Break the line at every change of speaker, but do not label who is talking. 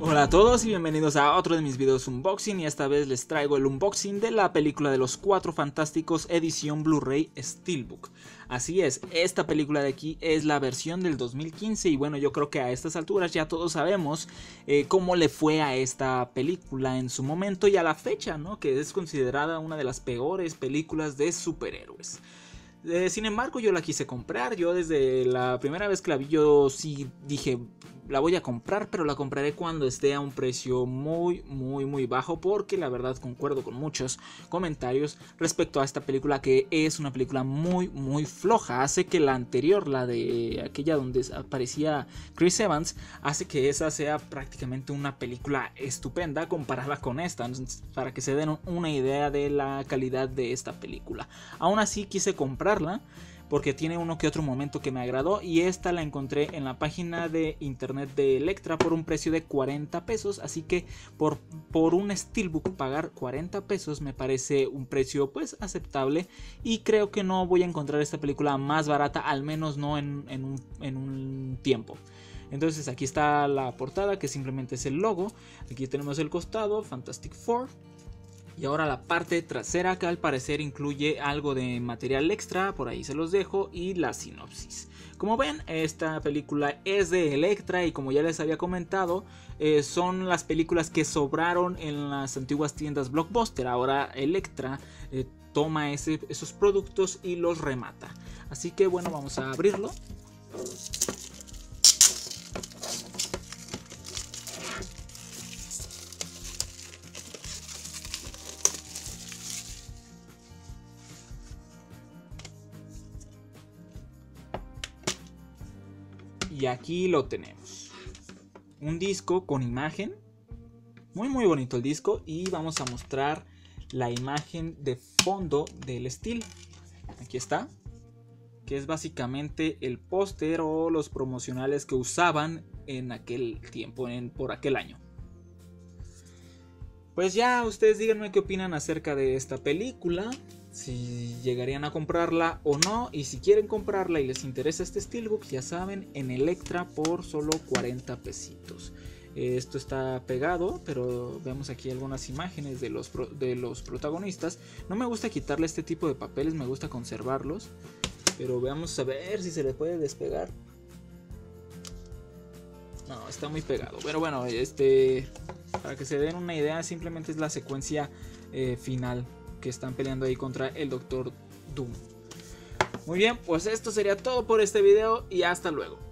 Hola a todos y bienvenidos a otro de mis videos unboxing, y esta vez les traigo el unboxing de la película de los Cuatro Fantásticos edición Blu-ray Steelbook. Así es, esta película de aquí es la versión del 2015 y bueno, yo creo que a estas alturas ya todos sabemos cómo le fue a esta película en su momento y a la fecha, ¿no? Que es considerada una de las peores películas de superhéroes. Sin embargo, yo la quise comprar. Yo desde la primera vez que la vi, yo sí dije, la voy a comprar, pero la compraré cuando esté a un precio muy bajo, porque la verdad concuerdo con muchos comentarios respecto a esta película, que es una película muy floja. Hace que la anterior, la de aquella donde aparecía Chris Evans, hace que esa sea prácticamente una película estupenda comparada con esta. Entonces, para que se den una idea de la calidad de esta película. Aún así quise comprarla porque tiene uno que otro momento que me agradó, y esta la encontré en la página de internet de Elektra por un precio de 40 pesos, así que por un Steelbook pagar 40 pesos me parece un precio pues aceptable, y creo que no voy a encontrar esta película más barata, al menos no en un tiempo. Entonces aquí está la portada, que simplemente es el logo. Aquí tenemos el costado, Fantastic Four. Y ahora la parte trasera, que al parecer incluye algo de material extra, por ahí se los dejo, y la sinopsis. Como ven, esta película es de Elektra y como ya les había comentado, son las películas que sobraron en las antiguas tiendas Blockbuster. Ahora Elektra toma esos productos y los remata. Así que bueno, vamos a abrirlo. Y aquí lo tenemos, un disco con imagen, muy bonito el disco, y vamos a mostrar la imagen de fondo del Steel. Aquí está, que es básicamente el póster o los promocionales que usaban en aquel tiempo, por aquel año. Pues ya ustedes díganme qué opinan acerca de esta película, si llegarían a comprarla o no, y si quieren comprarla y les interesa este Steelbook, ya saben, en Elektra por solo 40 pesitos. Esto está pegado, pero vemos aquí algunas imágenes de los protagonistas. No me gusta quitarle este tipo de papeles, me gusta conservarlos, pero veamos a ver si se le puede despegar. No, está muy pegado, pero bueno, para que se den una idea, simplemente es la secuencia final, que están peleando ahí contra el Doctor Doom. Muy bien, pues esto sería todo por este video y hasta luego.